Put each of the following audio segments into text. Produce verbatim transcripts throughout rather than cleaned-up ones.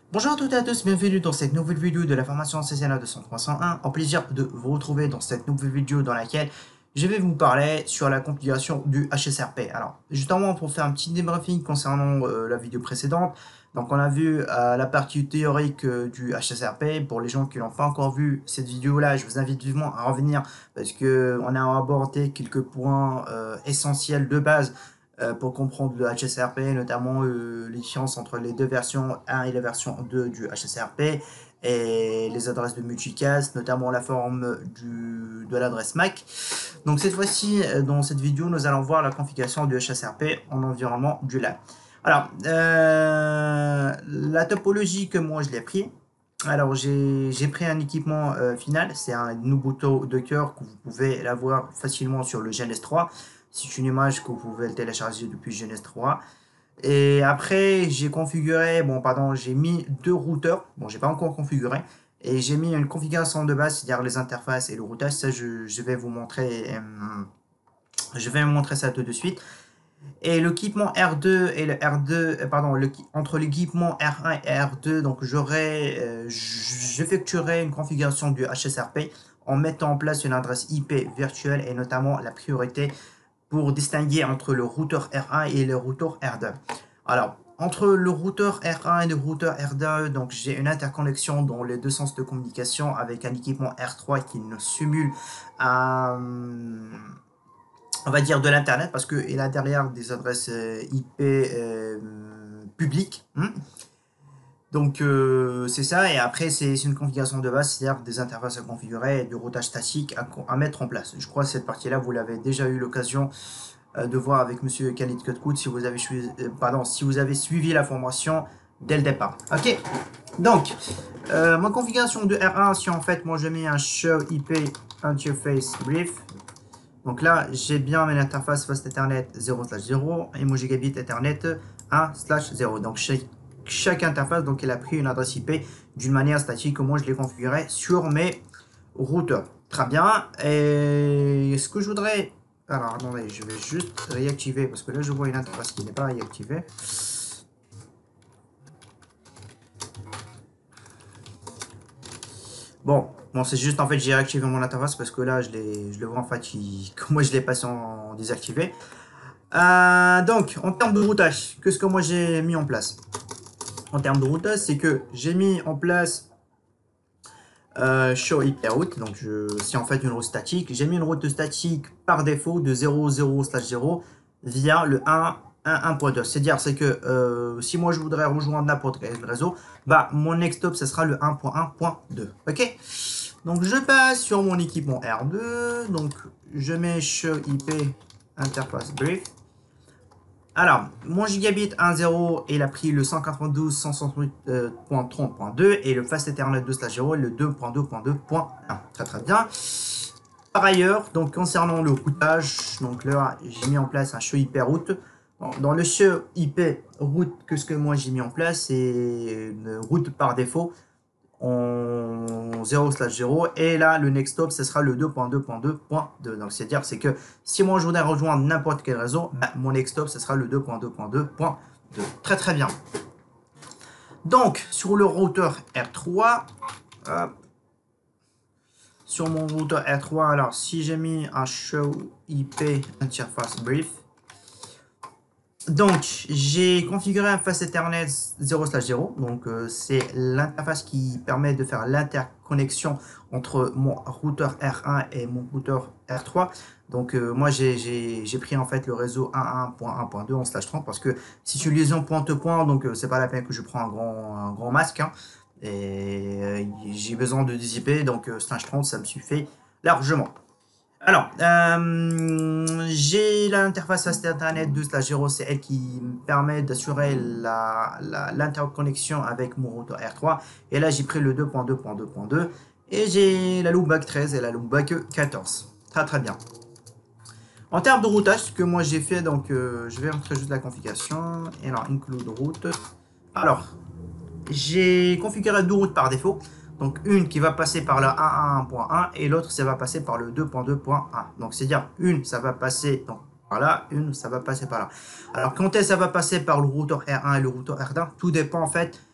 Bonjour à toutes et à tous, bienvenue dans cette nouvelle vidéo de la formation C C N A deux cent trois cent un. En plaisir de vous retrouver dans cette nouvelle vidéo dans laquelle je vais vous parler sur la configuration du H S R P. Alors, justement, pour faire un petit débriefing concernant euh, la vidéo précédente, donc on a vu euh, la partie théorique euh, du H S R P. Pour les gens qui n'ont pas encore vu cette vidéo-là, je vous invite vivement à revenir parce qu'on a abordé quelques points euh, essentiels de base euh, pour comprendre le H S R P, notamment euh, les différences entre les deux versions un et la version deux du H S R P, et les adresses de multicast, notamment la forme du, de l'adresse M A C. Donc cette fois-ci, dans cette vidéo, nous allons voir la configuration du H S R P en environnement du lab. Alors, euh, la topologie que moi je l'ai pris, alors j'ai pris un équipement euh, final, c'est un Ubuntu Docker que vous pouvez l'avoir facilement sur le G N S trois. C'est une image que vous pouvez le télécharger depuis G N S trois. Et après, j'ai configuré, bon, pardon, j'ai mis deux routeurs. Bon, j'ai pas encore configuré. Et j'ai mis une configuration de base, c'est-à-dire les interfaces et le routage. Ça, je, je vais vous montrer. Euh, je vais vous montrer ça tout de suite. Et l'équipement R deux et le R deux, euh, pardon, le, entre l'équipement R un et R deux, donc j'aurai, euh, j'effectuerai une configuration du H S R P en mettant en place une adresse I P virtuelle et notamment la priorité pour distinguer entre le routeur R un et le routeur R deux. Alors, entre le routeur R un et le routeur R deux, donc j'ai une interconnexion dans les deux sens de communication avec un équipement R trois qui ne simule un, on va dire de l'internet parce qu'il a derrière des adresses I P euh, publiques. Hein. Donc euh, c'est ça, et après c'est une configuration de base, c'est-à-dire des interfaces à configurer et du routage statique à, à mettre en place. Je crois que cette partie-là, vous l'avez déjà eu l'occasion euh, de voir avec Monsieur Khalid Kutkout si vous avez suivi, euh, pardon, si vous avez suivi la formation dès le départ. Ok, donc euh, ma configuration de R un, si en fait moi je mets un show I P interface brief. Donc là, j'ai bien mes interfaces Fast Ethernet zéro slash zéro et mon gigabit Ethernet un slash zéro. Donc chaque, chaque interface, donc elle a pris une adresse I P d'une manière statique, comme moi je l'ai configuré sur mes routeurs. Très bien. Et ce que je voudrais... Alors attendez, je vais juste réactiver parce que là je vois une interface qui n'est pas réactivée. Bon, bon c'est juste en fait j'ai réactivé mon interface parce que là je, je le vois en fait, il, moi je l'ai passé en désactivé. Euh, donc, en termes de routage, qu'est-ce que moi j'ai mis en place? En termes de routage, c'est que j'ai mis en place euh, show I P route. Donc, je, c'est en fait une route statique. J'ai mis une route statique par défaut de zéro zéro slash zéro via le un point deux. C'est-à-dire, c'est que euh, si moi je voudrais rejoindre n'importe quel réseau, bah mon next stop, ce sera le un point un point deux. Ok? Donc, je passe sur mon équipement R deux. Donc, je mets show I P interface brief. Alors, mon gigabit un point zéro, il a pris le cent quatre-vingt-douze point cent soixante-huit point trente point deux et le Fast Ethernet deux slash zéro, le deux point deux point deux point un. Très très bien. Par ailleurs, donc concernant le routage, donc là, j'ai mis en place un show I P route. Dans le show I P route, que ce que moi j'ai mis en place, c'est une route par défaut en zéro slash zéro et là le next stop ce sera le deux point deux point deux point deux. Donc c'est à dire c'est que si moi je voudrais rejoindre n'importe quel réseau, bah, mon next stop ce sera le deux point deux point deux point deux. Très très bien. Donc sur le routeur R trois, hop, sur mon routeur R trois, alors si j'ai mis un show I P interface brief, donc, j'ai configuré un Fast Ethernet zéro slash zéro. Donc, euh, c'est l'interface qui permet de faire l'interconnexion entre mon routeur R un et mon routeur R trois. Donc, euh, moi, j'ai pris en fait le réseau un point un point un point deux en slash trente parce que si c'est une liaison point-to-point, donc euh, c'est pas la peine que je prends un grand, un grand masque. Hein, et euh, j'ai besoin de dix I P, donc euh, slash trente, ça me suffit largement. Alors, euh, j'ai l'interface Fast Ethernet deux slash zéro, c'est elle qui me permet d'assurer l'interconnexion avec mon routeur R trois. Et là, j'ai pris le deux point deux point deux point deux. Et j'ai la loopback treize et la loopback quatorze. Très très bien. En termes de routage, ce que moi j'ai fait, donc euh, je vais montrer juste la configuration. Et alors, include route. Alors, j'ai configuré deux routes par défaut. Donc une qui va passer par le un point un point un et l'autre ça va passer par le deux point deux point un. Donc c'est à dire une ça va passer donc, par là, une ça va passer par là. Alors quand est-ce que ça va passer par le routeur R un et le routeur R deux, tout dépend en fait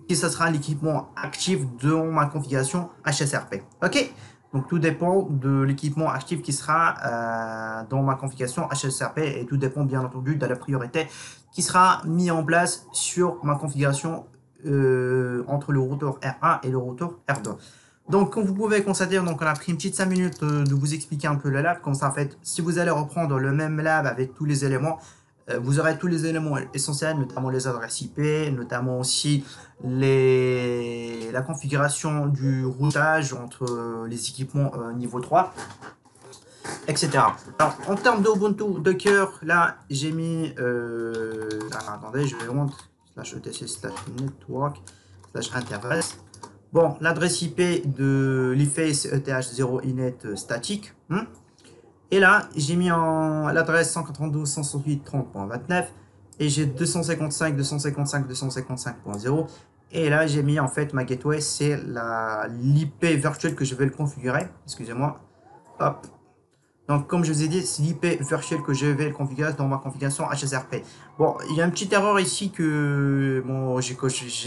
qui ce sera l'équipement actif dans ma configuration H S R P. Ok? Donc tout dépend de l'équipement actif qui sera euh, dans ma configuration H S R P et tout dépend bien entendu de la priorité qui sera mise en place sur ma configuration euh, entre le routeur R un et le routeur R deux. Donc comme vous pouvez constater, donc on a pris une petite cinq minutes euh, de vous expliquer un peu le lab. Comme ça en fait, si vous allez reprendre le même lab avec tous les éléments, euh, vous aurez tous les éléments essentiels, notamment les adresses I P, notamment aussi les... la configuration du routage entre euh, les équipements euh, niveau trois, et cetera. Alors en termes d'Ubuntu Docker, là j'ai mis... Euh... Ah, attendez, je vais rendre slash etc slash network slash interface. Bon, l'adresse I P de l'e-face E T H zéro inet statique. Hein. Et là, j'ai mis en l'adresse cent quatre-vingt-douze cent soixante-huit trente point vingt-neuf. Et j'ai deux cent cinquante-cinq deux cent cinquante-cinq deux cent cinquante-cinq point zéro. Et là, j'ai mis en fait ma gateway, c'est l'I P virtuelle que je vais le configurer. Excusez-moi. Hop. Donc, comme je vous ai dit, c'est l'I P virtuelle que je vais le configurer dans ma configuration H S R P. Bon, il y a une petite erreur ici que bon, j'ai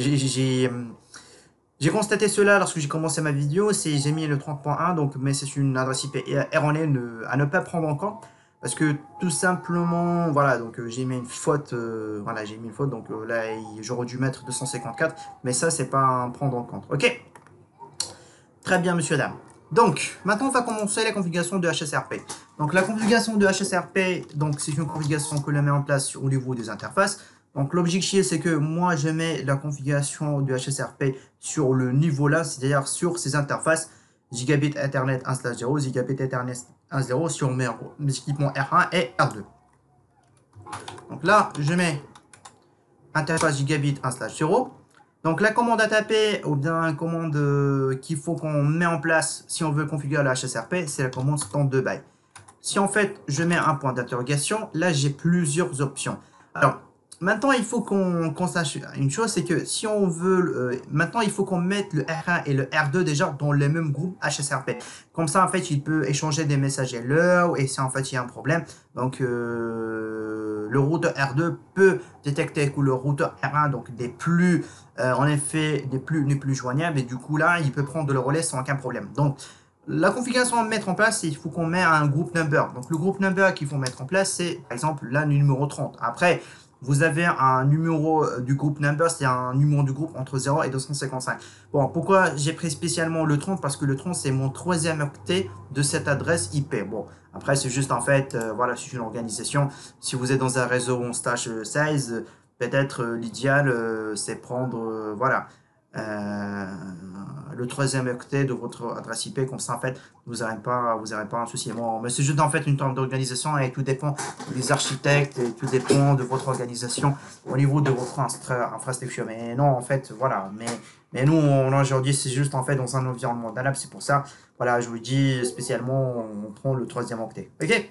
J'ai constaté cela lorsque j'ai commencé ma vidéo, c'est j'ai mis le trente point un, donc, mais c'est une adresse I P erronée à ne pas prendre en compte. Parce que tout simplement, voilà, donc euh, j'ai mis une faute, euh, voilà, j'ai mis une faute, donc euh, là j'aurais dû mettre deux cent cinquante-quatre, mais ça c'est pas à prendre en compte. Ok. Très bien, monsieur, dame. Donc, maintenant on va commencer la configuration de H S R P. Donc la configuration de H S R P, donc c'est une configuration que l'on met en place au niveau des interfaces. Donc l'objectif c'est que moi je mets la configuration du H S R P sur le niveau là, c'est-à-dire sur ces interfaces Gigabit Ethernet un slash zéro, Gigabit Ethernet un slash zéro sur mes, mes équipements R un et R deux. Donc là je mets interface Gigabit un slash zéro. Donc la commande à taper ou bien la commande euh, qu'il faut qu'on met en place si on veut configurer le H S R P, c'est la commande stand by. Si en fait je mets un point d'interrogation, là j'ai plusieurs options. Alors maintenant, il faut qu'on qu'on sache une chose, c'est que si on veut... Euh, maintenant, il faut qu'on mette le R un et le R deux déjà dans le même groupe H S R P. Comme ça, en fait, il peut échanger des messages à l'heure et si en fait, il y a un problème. Donc, euh, le routeur R deux peut détecter que le routeur R un, donc des plus, euh, en effet, des plus n'est plus joignables. Et du coup, là, il peut prendre le relais sans aucun problème. Donc, la configuration à mettre en place, il faut qu'on mette un groupe number. Donc, le groupe number qu'il faut mettre en place, c'est par exemple la numéro trente. Après, vous avez un numéro du groupe number, c'est un numéro du groupe entre zéro et deux cent cinquante-cinq. Bon, pourquoi j'ai pris spécialement le trente? Parce que le trente, c'est mon troisième octet de cette adresse I P. Bon, après, c'est juste en fait, euh, voilà, c'est une organisation. Si vous êtes dans un réseau on stage seize, peut-être euh, l'idéal, euh, c'est prendre, euh, voilà, euh, le troisième octet de votre adresse I P, comme ça en fait vous n'aurez pas vous n'aurez pas un souci. Bon, mais c'est juste en fait une terme d'organisation et tout dépend des architectes et tout dépend de votre organisation au niveau de votre infrastructure. Mais non, en fait, voilà. Mais mais nous on, aujourd'hui c'est juste en fait dans un environnement d'un lab, c'est pour ça, voilà, je vous dis spécialement on prend le troisième octet. Ok.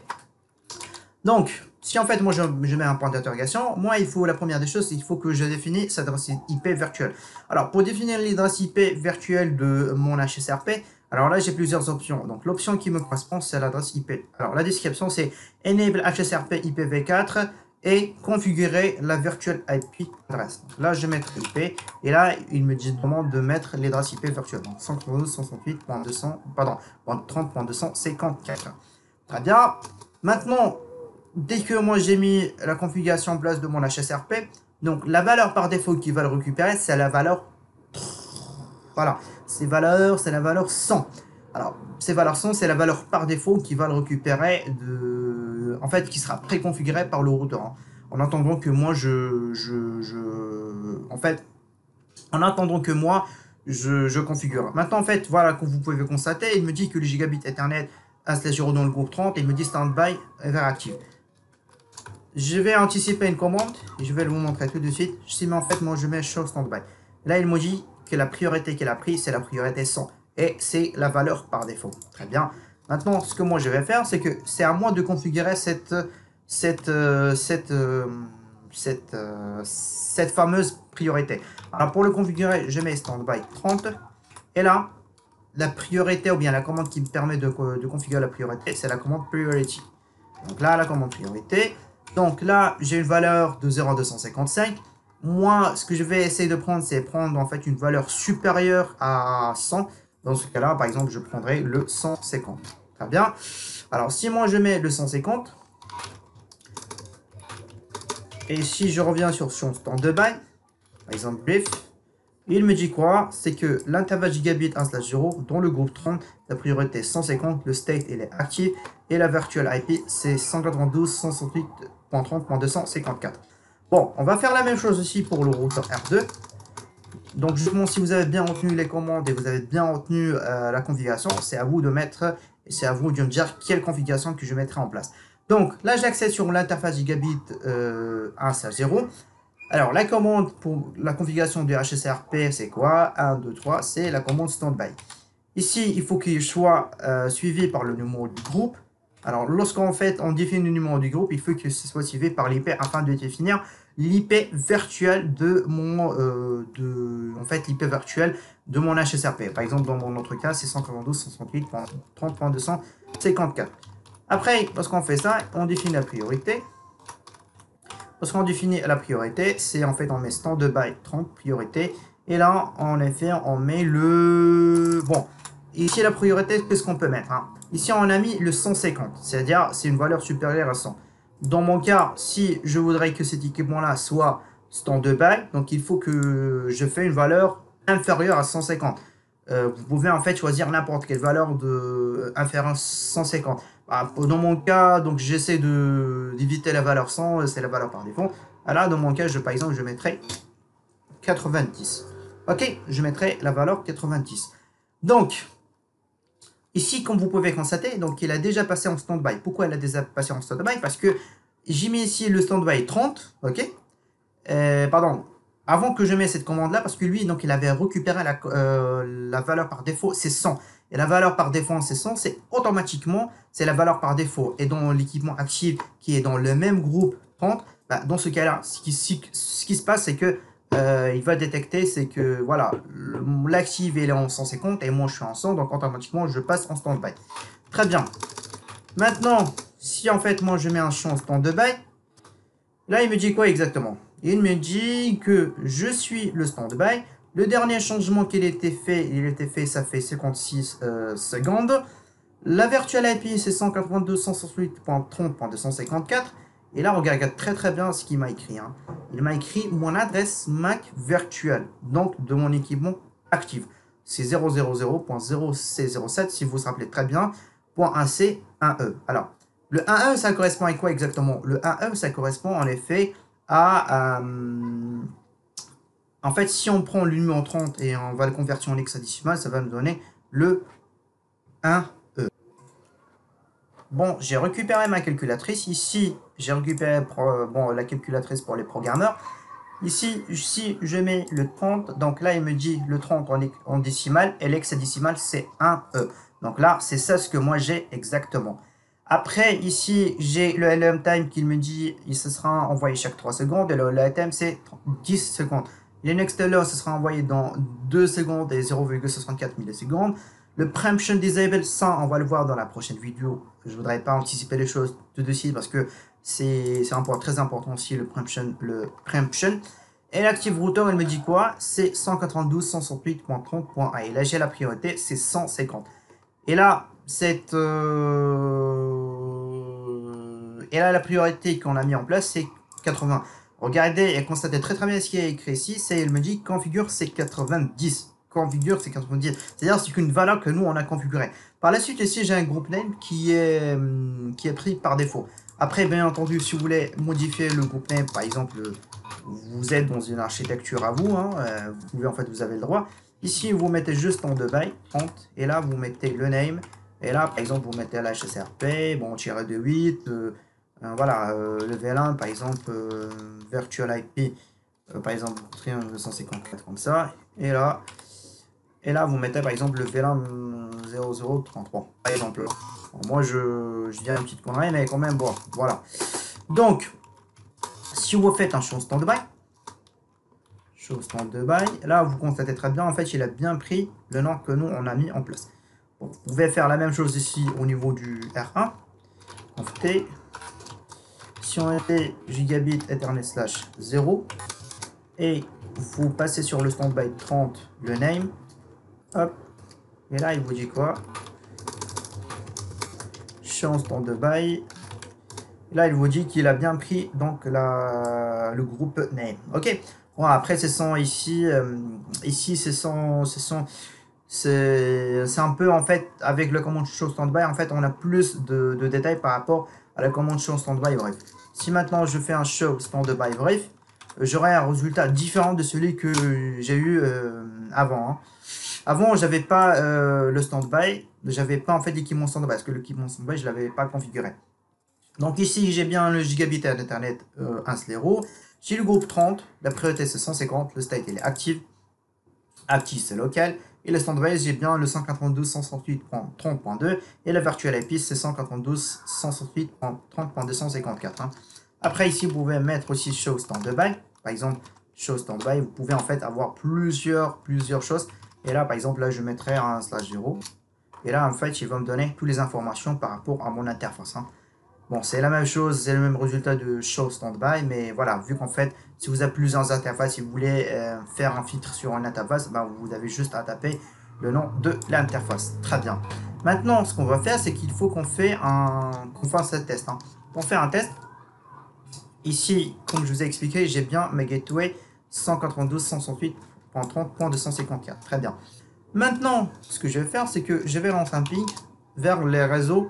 Donc si en fait moi je, je mets un point d'interrogation, moi il faut, la première des choses, il faut que je définisse cette adresse I P virtuelle. Alors pour définir l'adresse I P virtuelle de mon H S R P, alors là j'ai plusieurs options. Donc l'option qui me correspond c'est l'adresse I P. Alors la description c'est Enable H S R P I P v quatre et configurer la virtual I P adresse. Donc là je vais mettre I P et là il me demande de mettre l'adresse I P virtuelle. Donc cent quatre-vingt-douze cent soixante-huit point deux cents, pardon, trente point deux cent cinquante-quatre. Très bien. Maintenant, dès que moi j'ai mis la configuration en place de mon H S R P, donc la valeur par défaut qu'il va le récupérer, c'est la valeur, voilà, ces valeurs, c'est la valeur cent. Alors, ces valeurs cent, c'est la valeur par défaut qui va le récupérer de, en fait, qui sera préconfigurée par le routeur. Hein. En attendant que moi, je, je, je, en fait, en attendant que moi, je, je configure. Maintenant, en fait, voilà, comme vous pouvez constater, il me dit que le gigabit Ethernet un slash zéro dans le groupe trente, et il me dit standby vers active. Je vais anticiper une commande, et je vais vous montrer tout de suite. Si mais en fait, moi je mets show standby. Là, il me dit que la priorité qu'elle a prise, c'est la priorité cent. Et c'est la valeur par défaut. Très bien. Maintenant, ce que moi je vais faire, c'est que c'est à moi de configurer cette, cette, euh, cette, euh, cette, euh, cette fameuse priorité. Alors pour le configurer, je mets standby trente. Et là, la priorité ou bien la commande qui me permet de, de configurer la priorité, c'est la commande priority. Donc là, la commande priorité. Donc là, j'ai une valeur de zéro à deux cent cinquante-cinq. Moi, ce que je vais essayer de prendre, c'est prendre en fait une valeur supérieure à cent. Dans ce cas-là, par exemple, je prendrai le cent cinquante. Très bien. Alors, si moi je mets le cent cinquante, et si je reviens sur son stand-by, par exemple, brief, il me dit quoi? C'est que l'intervalle gigabit un slash zéro dans le groupe trente, la priorité cent cinquante, le state il est actif et la virtual I P c'est cent quatre-vingt-douze dot cent soixante-huit dot trente dot deux cent cinquante-quatre. Bon, on va faire la même chose aussi pour le routeur R deux. Donc justement, si vous avez bien retenu les commandes et vous avez bien retenu euh, la configuration, c'est à vous de mettre, c'est à vous de me dire quelle configuration que je mettrai en place. Donc là, j'accède sur l'interface gigabit euh, un slash zéro. Alors, la commande pour la configuration du H S R P, c'est quoi? un, deux, trois, c'est la commande standby. Ici, il faut qu'il soit euh, suivi par le numéro du groupe. Alors, lorsqu'en fait, on définit le numéro du groupe, il faut que ce soit suivi par l'I P afin de définir l'I P virtuel de mon, euh, de, en fait, l'I P virtuel de mon H S R P. Par exemple, dans mon autre cas, c'est cent quatre-vingt-douze dot cent soixante-huit dot trente dot deux cent cinquante-quatre. Après, lorsqu'on fait ça, on définit la priorité. Lorsqu'on définit la priorité, c'est en fait on met stand-by trente priorité. Et là, en effet, on met le... Bon, ici la priorité, qu'est-ce qu'on peut mettre hein? Ici, on a mis le cent cinquante, c'est-à-dire c'est une valeur supérieure à cent. Dans mon cas, si je voudrais que cet équipement-là soit stand-by, donc il faut que je fasse une valeur inférieure à cent cinquante. Euh, vous pouvez en fait choisir n'importe quelle valeur de inférieure à cent cinquante. Bah, dans mon cas, donc j'essaie de d'éviter la valeur cent, c'est la valeur par défaut. Alors dans mon cas, je, par exemple, je mettrai quatre-vingt-dix. Ok, je mettrai la valeur quatre-vingt-dix. Donc, ici, comme vous pouvez constater, donc il a déjà passé en stand-by. Pourquoi il a déjà passé en stand-by? Parce que j'ai mis ici le stand-by trente, ok euh, Pardon, avant que je mette cette commande-là, parce que lui, donc il avait récupéré la, euh, la valeur par défaut, c'est cent. Et la valeur par défaut, c'est cent, c'est automatiquement, c'est la valeur par défaut. Et dans l'équipement actif qui est dans le même groupe trente, bah, dans ce cas-là, ce qui, ce qui se passe, c'est que euh, il va détecter, c'est que voilà, l'active est en cent cinquante et moi je suis en cent, donc automatiquement je passe en stand-by. Très bien. Maintenant, si en fait moi je mets un champ stand-by, là il me dit quoi exactement? Il me dit que je suis le stand-by. Le dernier changement qu'il a été fait, il a été fait, ça fait cinquante-six euh, secondes. La virtual I P, c'est cent quatre-vingt-deux dot cent soixante-huit dot trente dot deux cent cinquante-quatre. Et là, regarde très très bien ce qu'il m'a écrit. Hein. Il m'a écrit mon adresse M A C virtuelle, donc de mon équipement actif. C'est zéro zéro zéro point zéro C zéro sept, si vous vous rappelez très bien, .un C, un E. Alors, le un E, ça correspond à quoi exactement? Le un E, ça correspond en effet à... Euh, en fait, si on prend le numéro trente et on va le convertir en hexadécimal, ça va nous donner le un E. Bon, j'ai récupéré ma calculatrice. Ici, j'ai récupéré bon, la calculatrice pour les programmeurs. Ici, si je mets le trente, donc là, il me dit le trente en, en décimal et l'hexadécimal, c'est un E. Donc là, c'est ça ce que moi j'ai exactement. Après, ici, j'ai le L M time qui me dit il se sera envoyé chaque trois secondes et le L M time, c'est dix secondes. Le next alert, ce sera envoyé dans deux secondes et zéro virgule soixante-quatre millisecondes. Le preemption disable, ça, on va le voir dans la prochaine vidéo. Je ne voudrais pas anticiper les choses tout de suite parce que c'est un point très important aussi, le preemption. Le preemption. Et l'active router, elle me dit quoi? C'est cent quatre-vingt-douze dot cent soixante-huit dot trente dot un. Et là, j'ai la priorité, c'est cent cinquante. Et là, cette... Euh... Et là, la priorité qu'on a mis en place, c'est quatre-vingts. Regardez et constatez très très bien ce qui est écrit ici. C'est, elle me dit, configure, c'est quatre-vingt-dix. Configure, c'est quatre-vingt-dix. C'est-à-dire, c'est une valeur que nous, on a configurée. Par la suite, ici, j'ai un groupe name qui est, qui est pris par défaut. Après, bien entendu, si vous voulez modifier le groupe name, par exemple, vous êtes dans une architecture à vous, hein, euh, vous pouvez, en fait, vous avez le droit. Ici, vous mettez juste en device, trente, et là, vous mettez le name. Et là, par exemple, vous mettez la H S R P, bon, tiré de huit, euh, euh, voilà, euh, le V L un, par exemple, euh, Virtual I P, euh, par exemple, deux cent cinquante-quatre, comme ça. Et là, et là, vous mettez, par exemple, le V L un zéro zéro trente-trois, par exemple. Bon, moi, je, je dis une petite connerie, mais quand même, bon, voilà. Donc, si vous faites un show stand-by, show stand-by, là, vous constatez très bien, en fait, il a bien pris le nom que nous, on a mis en place. Bon, vous pouvez faire la même chose ici au niveau du R un. En fait, si on était gigabit ethernet slash zéro, et vous passez sur le standby trente, le name, hop, et là il vous dit quoi? Show standby. Là il vous dit qu'il a bien pris donc la, le groupe name. Ok. Bon, après ce sont ici, euh, ici ce sont, ce sont, c'est un peu en fait avec la commande show standby en fait on a plus de, de détails par rapport à la commande show standby bref. Si maintenant je fais un show standby bref, j'aurai un résultat différent de celui que j'ai eu euh, avant. Hein. Avant, j'avais pas euh, le standby, j'avais pas en fait l'équipement standby parce que l'équipement standby je l'avais pas configuré. Donc ici j'ai bien le gigabit d'internet euh, un zéro. J'ai le groupe trente, la priorité c'est cent cinquante, le state il est actif, actif c'est local, et le standby j'ai bien le cent quatre-vingt-douze cent soixante-huit point trente point deux, et la virtual I P c'est cent quatre-vingt-douze cent soixante-huit point trente point deux cent cinquante-quatre. Hein. Après ici vous pouvez mettre aussi show standby, par exemple show standby, vous pouvez en fait avoir plusieurs, plusieurs choses, et là par exemple là je mettrai un slash zéro, et là en fait il va me donner toutes les informations par rapport à mon interface. Hein. Bon, c'est la même chose, c'est le même résultat de show standby, mais voilà, vu qu'en fait, si vous avez plusieurs interfaces, si vous voulez euh, faire un filtre sur une interface, ben, vous avez juste à taper le nom de l'interface. Très bien. Maintenant, ce qu'on va faire, c'est qu'il faut qu'on fait un, qu'on fasse un test. Hein. Pour faire un test, ici, comme je vous ai expliqué, j'ai bien mes gateways cent quatre-vingt-douze cent soixante-huit point trente point deux cent cinquante-quatre. Très bien. Maintenant, ce que je vais faire, c'est que je vais lancer un ping vers les réseaux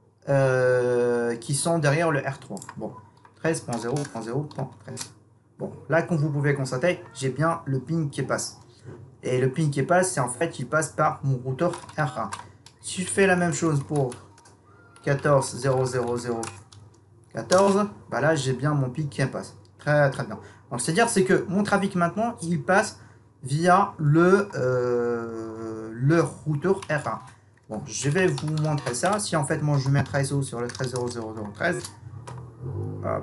Euh, qui sont derrière le R trois. Bon, treize point zéro point zéro point treize. Bon, là, comme vous pouvez constater, j'ai bien le ping qui passe. Et le ping qui passe, c'est en fait, il passe par mon routeur R un. Si je fais la même chose pour quatorze zéro zéro zéro quatorze, bah là, j'ai bien mon ping qui passe. Très, très bien. Donc, c'est-à-dire, c'est que mon trafic maintenant, il passe via le, euh, le routeur R un. Bon, je vais vous montrer ça. Si en fait, moi, je mets un I S O sur le treize zéro zéro zéro treize. Hop.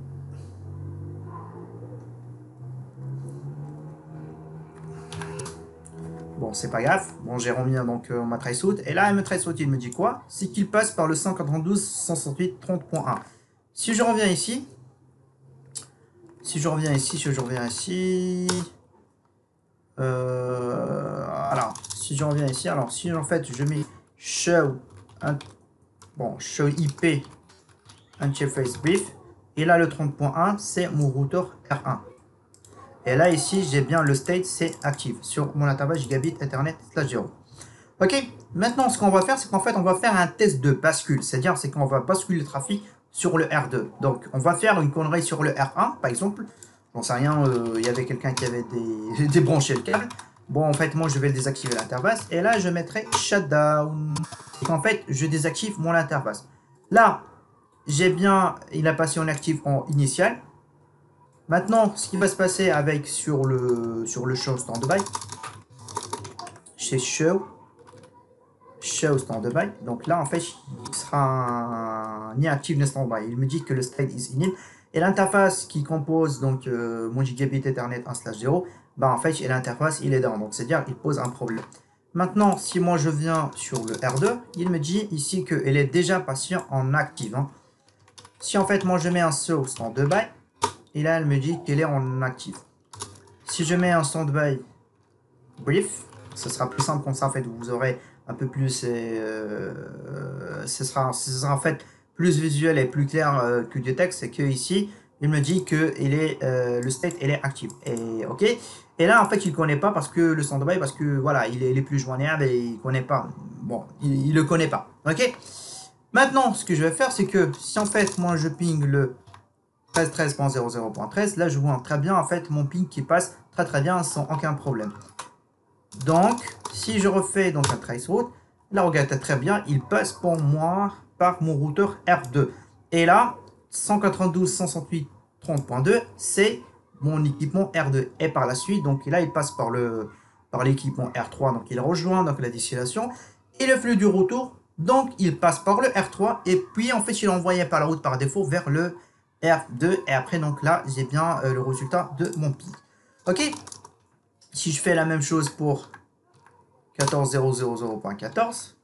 Bon, c'est pas grave. Bon, j'ai remis donc euh, ma traceroute. Et là, me traceroute, il me dit quoi? C'est qu'il passe par le cent quatre-vingt-douze cent soixante-huit trente point un. Si je reviens ici, si je reviens ici, si je reviens ici, euh, alors, si je reviens ici, alors si en fait je mets show, un, bon, show I P interface brief, et là le trente point un c'est mon routeur R un. Et là ici j'ai bien le state c'est active sur mon interface gigabit ethernet slash zéro. Ok, maintenant ce qu'on va faire c'est qu'en fait on va faire un test de bascule, c'est-à-dire c'est qu'on va basculer le trafic sur le R deux. Donc on va faire une connerie sur le R un par exemple, j'en sais rien, il euh, y avait quelqu'un qui avait des... débranché le câble. Bon en fait moi je vais désactiver l'interface et là je mettrai shutdown. Et en fait je désactive mon interface. Là j'ai bien, il a passé en actif en initial. Maintenant, ce qui va se passer avec sur le sur le show standby, chez show, show standby. Donc là, en fait, il sera ni actif ni standby. Il me dit que le state is init et l'interface qui compose donc euh, mon gigabit ethernet un slash zéro, bah en fait, l'interface il est down. Donc c'est à dire il pose un problème. Maintenant, si moi je viens sur le R deux, il me dit ici qu'elle est déjà passée en active. Hein. Si en fait moi je mets un show standby, et là elle me dit qu'elle est en actif. Si je mets un standby brief, ce sera plus simple comme ça en fait, vous aurez un peu plus, euh, ce, sera, ce sera en fait plus visuel et plus clair euh, que du texte, c'est que ici il me dit que il est, euh, le state elle est active. Et ok. Et là en fait il connaît pas parce que le standby, parce que voilà il est, il est plus joignable et il connaît pas. Bon, il, il le connaît pas. Ok. Maintenant, ce que je vais faire, c'est que si en fait, moi, je ping le treize treize point zéro zéro point treize, là, je vois très bien, en fait, mon ping qui passe très très bien sans aucun problème. Donc, si je refais donc un traceroute, là, regardez très bien, il passe pour moi par mon routeur R deux. Et là, cent quatre-vingt-douze cent soixante-huit trente point deux, c'est mon équipement R deux. Et par la suite, donc là, il passe par le par l'équipement R trois, donc il rejoint donc la destination. Et le flux du retour, donc il passe par le R trois et puis en fait il est envoyé par la route par défaut vers le R deux et après donc là j'ai bien euh, le résultat de mon ping. Ok, si je fais la même chose pour quatorze zéro zéro zéro point quatorze,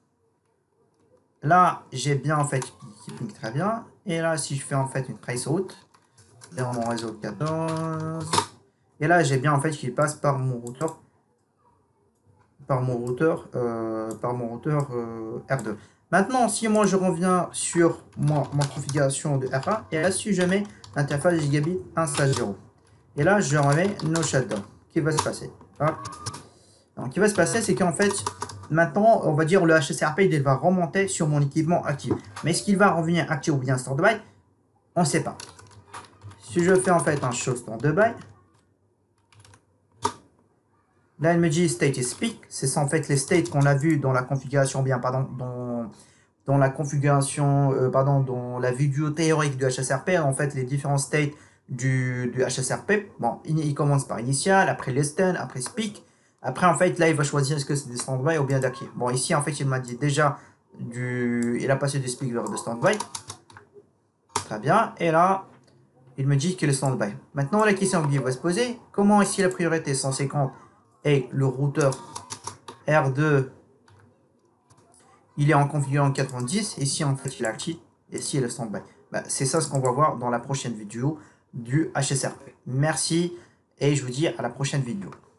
là j'ai bien en fait qui ping très bien. Et là si je fais en fait une trace route dans mon réseau quatorze, Et là, j'ai bien en fait qu'il passe par mon routeur, par mon routeur, euh, par mon routeur euh, R deux. Maintenant, si moi je reviens sur moi, ma configuration de R un, et là, si je mets interface gigabit un slash zéro, et là, je remets no shutdown, qu'est-ce qui va se passer? Hop. Donc, ce qui va se passer, c'est qu'en fait, maintenant, on va dire le H S R P, il va remonter sur mon équipement actif. Mais est-ce qu'il va revenir actif ou bien stand-by? On ne sait pas. Si je fais en fait un show stand-by, là, il me dit state is peak. C'est ça en fait les states qu'on a vu dans la configuration, bien, pardon, dans, dans la configuration, euh, pardon, dans la vidéo théorique du H S R P, en fait, les différents states du, du H S R P. Bon, il, il commence par initial, après less than, après speak. Après, en fait, là, il va choisir est-ce que c'est des stand-by ou bien d'actif. Bon, ici, en fait, il m'a dit déjà du... Il a passé du speak vers de stand-by. Très bien. Et là, il me dit qu'il est stand-by. Maintenant, la question qui va se poser, comment ici la priorité cent cinquante et le routeur R deux, il est en configuration quatre-vingt-dix, et si en fait il est actif, et si il est stand-by. Bah, c'est ça ce qu'on va voir dans la prochaine vidéo du H S R P. Merci, et je vous dis à la prochaine vidéo.